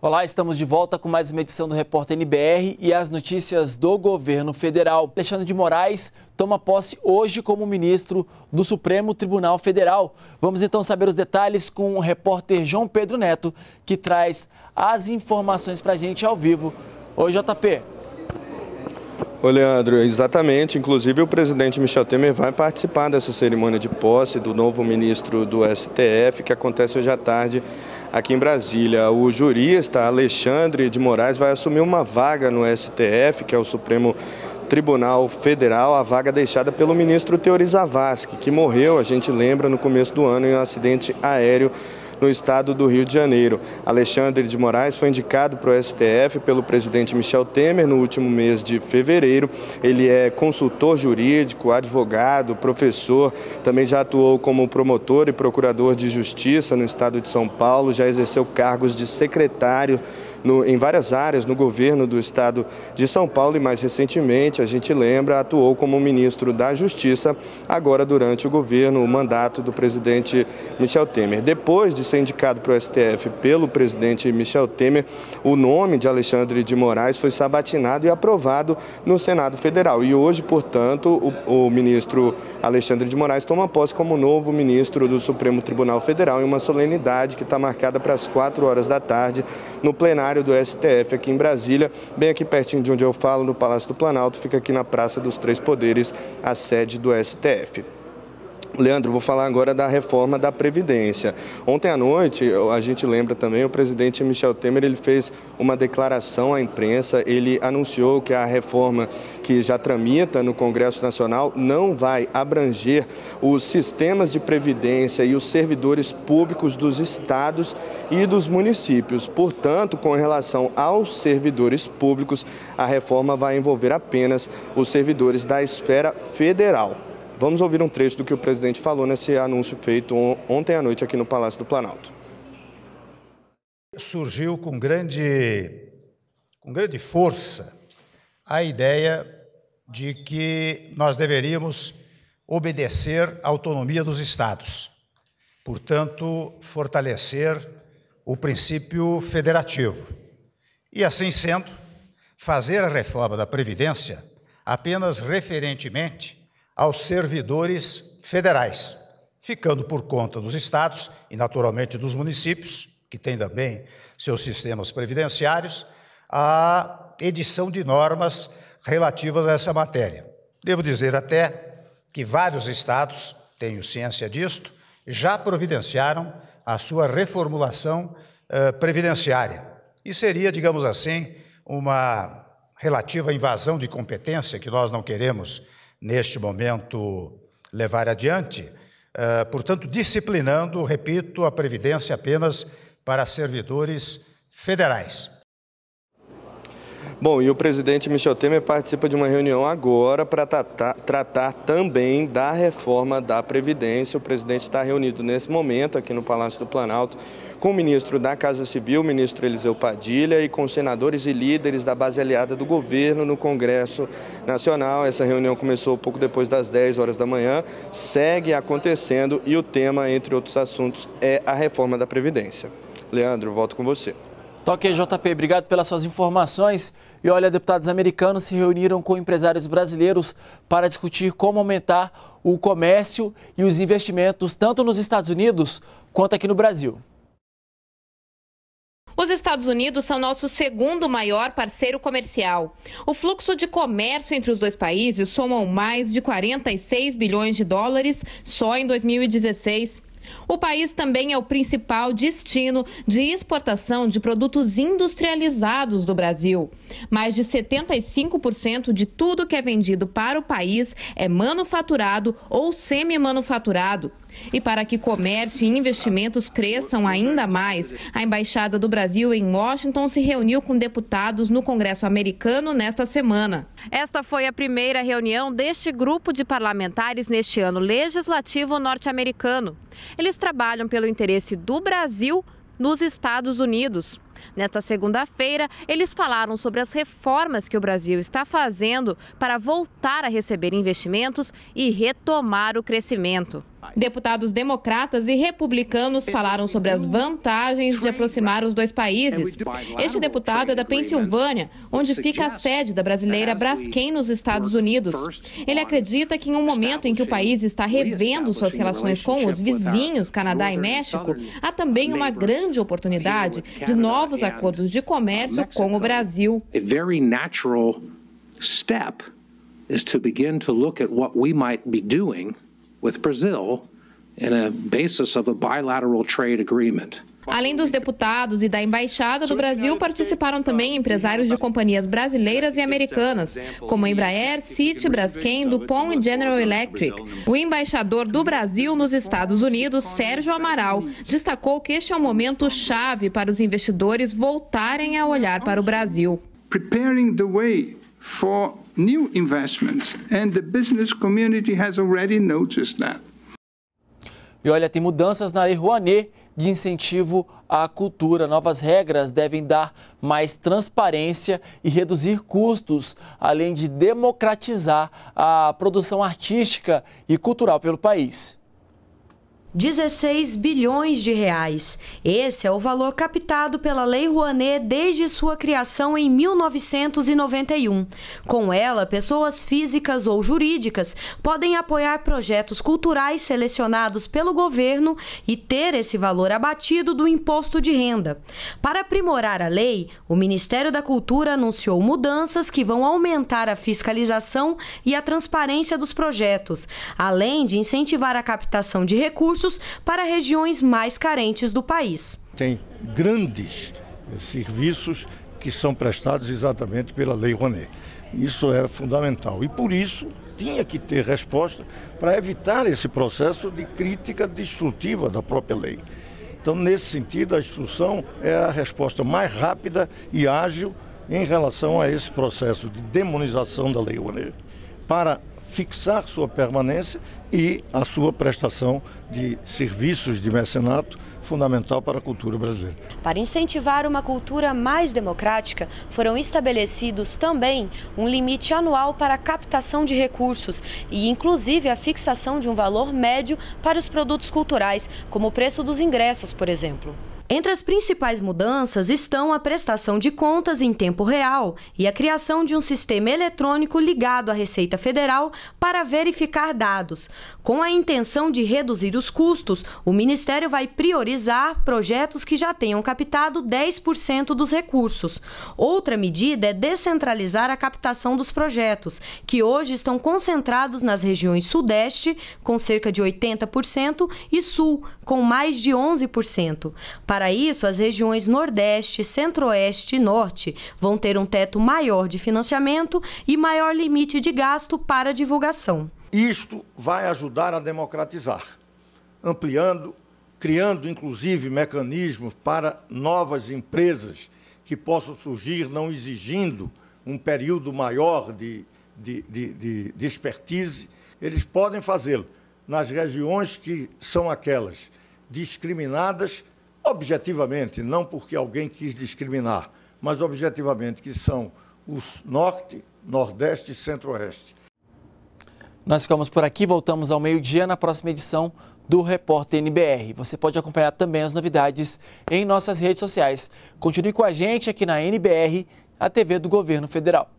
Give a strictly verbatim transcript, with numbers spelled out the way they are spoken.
Olá, estamos de volta com mais uma edição do Repórter N B R e as notícias do governo federal. Alexandre de Moraes toma posse hoje como ministro do Supremo Tribunal Federal. Vamos então saber os detalhes com o repórter João Pedro Neto, que traz as informações para a gente ao vivo. Oi, J P. Oi, Leandro, exatamente. Inclusive, o presidente Michel Temer vai participar dessa cerimônia de posse do novo ministro do S T F, que acontece hoje à tarde aqui em Brasília. O jurista Alexandre de Moraes vai assumir uma vaga no S T F, que é o Supremo Tribunal Federal, a vaga deixada pelo ministro Teori Zavascki, que morreu, a gente lembra, no começo do ano em um acidente aéreo no estado do Rio de Janeiro. Alexandre de Moraes foi indicado para o S T F pelo presidente Michel Temer no último mês de fevereiro. Ele é consultor jurídico, advogado, professor, também já atuou como promotor e procurador de justiça no estado de São Paulo, já exerceu cargos de secretário No, em várias áreas no governo do estado de São Paulo e, mais recentemente, a gente lembra, atuou como ministro da Justiça, agora durante o governo, o mandato do presidente Michel Temer. Depois de ser indicado para o S T F pelo presidente Michel Temer, o nome de Alexandre de Moraes foi sabatinado e aprovado no Senado Federal. E hoje, portanto, o, o ministro Alexandre de Moraes toma posse como novo ministro do Supremo Tribunal Federal em uma solenidade que está marcada para as quatro horas da tarde no plenário do S T F aqui em Brasília, bem aqui pertinho de onde eu falo, no Palácio do Planalto, fica aqui na Praça dos Três Poderes, a sede do S T F. Leandro, vou falar agora da reforma da Previdência. Ontem à noite, a gente lembra também, o presidente Michel Temer ele fez uma declaração à imprensa, ele anunciou que a reforma que já tramita no Congresso Nacional não vai abranger os sistemas de previdência e os servidores públicos dos estados e dos municípios. Portanto, com relação aos servidores públicos, a reforma vai envolver apenas os servidores da esfera federal. Vamos ouvir um trecho do que o presidente falou nesse anúncio feito ontem à noite aqui no Palácio do Planalto. Surgiu com grande, com grande força a ideia de que nós deveríamos obedecer à autonomia dos estados, portanto, fortalecer o princípio federativo. E, assim sendo, fazer a reforma da Previdência apenas referentemente aos servidores federais, ficando por conta dos estados e, naturalmente, dos municípios, que têm também seus sistemas previdenciários, a edição de normas relativas a essa matéria. Devo dizer até que vários estados, tenho ciência disto, já providenciaram a sua reformulação eh, previdenciária. E seria, digamos assim, uma relativa invasão de competência que nós não queremos neste momento, levar adiante, uh, portanto, disciplinando, repito, a Previdência apenas para servidores federais. Bom, e o presidente Michel Temer participa de uma reunião agora para tratar, tratar também da reforma da Previdência. O presidente está reunido nesse momento aqui no Palácio do Planalto com o ministro da Casa Civil, o ministro Eliseu Padilha, e com senadores e líderes da base aliada do governo no Congresso Nacional. Essa reunião começou pouco depois das dez horas da manhã, segue acontecendo e o tema, entre outros assuntos, é a reforma da Previdência. Leandro, volto com você. Toque, J P, obrigado pelas suas informações. E olha, deputados americanos se reuniram com empresários brasileiros para discutir como aumentar o comércio e os investimentos tanto nos Estados Unidos quanto aqui no Brasil. Os Estados Unidos são nosso segundo maior parceiro comercial. O fluxo de comércio entre os dois países somam mais de quarenta e seis bilhões de dólares só em dois mil e dezesseis. O país também é o principal destino de exportação de produtos industrializados do Brasil. Mais de setenta e cinco por cento de tudo que é vendido para o país é manufaturado ou semi-manufaturado. E para que comércio e investimentos cresçam ainda mais, a Embaixada do Brasil em Washington se reuniu com deputados no Congresso americano nesta semana. Esta foi a primeira reunião deste grupo de parlamentares neste ano legislativo norte-americano. Eles trabalham pelo interesse do Brasil nos Estados Unidos. Nesta segunda-feira, eles falaram sobre as reformas que o Brasil está fazendo para voltar a receber investimentos e retomar o crescimento. Deputados democratas e republicanos falaram sobre as vantagens de aproximar os dois países. Este deputado é da Pensilvânia, onde fica a sede da brasileira Braskem nos Estados Unidos. Ele acredita que em um momento em que o país está revendo suas relações com os vizinhos, Canadá e México, há também uma grande oportunidade de novos acordos de comércio com o Brasil. A very natural step is to begin to look at what we might be doing with Brazil in a basis of a bilateral trade agreement. Além dos deputados e da Embaixada do Brasil, participaram também empresários de companhias brasileiras e americanas, como a Embraer, Citi, Braskem, DuPont e General Electric. O embaixador do Brasil nos Estados Unidos, Sérgio Amaral, destacou que este é um momento chave para os investidores voltarem a olhar para o Brasil. Preparing the way for new investments, and the business community has already noticed that. E olha, tem mudanças na Lei Rouanet de incentivo à cultura. Novas regras devem dar mais transparência e reduzir custos, além de democratizar a produção artística e cultural pelo país. dezesseis bilhões de reais. Esse é o valor captado pela Lei Rouanet desde sua criação em mil novecentos e noventa e um. Com ela, pessoas físicas ou jurídicas podem apoiar projetos culturais selecionados pelo governo e ter esse valor abatido do imposto de renda. Para aprimorar a lei, o Ministério da Cultura anunciou mudanças que vão aumentar a fiscalização e a transparência dos projetos, além de incentivar a captação de recursos para regiões mais carentes do país. Tem grandes serviços que são prestados exatamente pela Lei Rouanet. Isso é fundamental e por isso tinha que ter resposta para evitar esse processo de crítica destrutiva da própria lei. Então, nesse sentido, a instrução é a resposta mais rápida e ágil em relação a esse processo de demonização da Lei Rouanet, para fixar sua permanência e a sua prestação de serviços de mecenato fundamental para a cultura brasileira. Para incentivar uma cultura mais democrática, foram estabelecidos também um limite anual para a captação de recursos e, inclusive, a fixação de um valor médio para os produtos culturais, como o preço dos ingressos, por exemplo. Entre as principais mudanças estão a prestação de contas em tempo real e a criação de um sistema eletrônico ligado à Receita Federal para verificar dados. Com a intenção de reduzir os custos, o Ministério vai priorizar projetos que já tenham captado dez por cento dos recursos. Outra medida é descentralizar a captação dos projetos, que hoje estão concentrados nas regiões Sudeste, com cerca de oitenta por cento, e Sul, com mais de onze por cento. Para isso, as regiões Nordeste, Centro-Oeste e Norte vão ter um teto maior de financiamento e maior limite de gasto para divulgação. Isto vai ajudar a democratizar, ampliando, criando inclusive mecanismos para novas empresas que possam surgir, não exigindo um período maior de, de, de, de, de expertise. Eles podem fazê-lo nas regiões que são aquelas discriminadas objetivamente, não porque alguém quis discriminar, mas objetivamente que são os Norte, Nordeste e Centro-Oeste. Nós ficamos por aqui, voltamos ao meio-dia na próxima edição do Repórter N B R. Você pode acompanhar também as novidades em nossas redes sociais. Continue com a gente aqui na N B R, a T V do Governo Federal.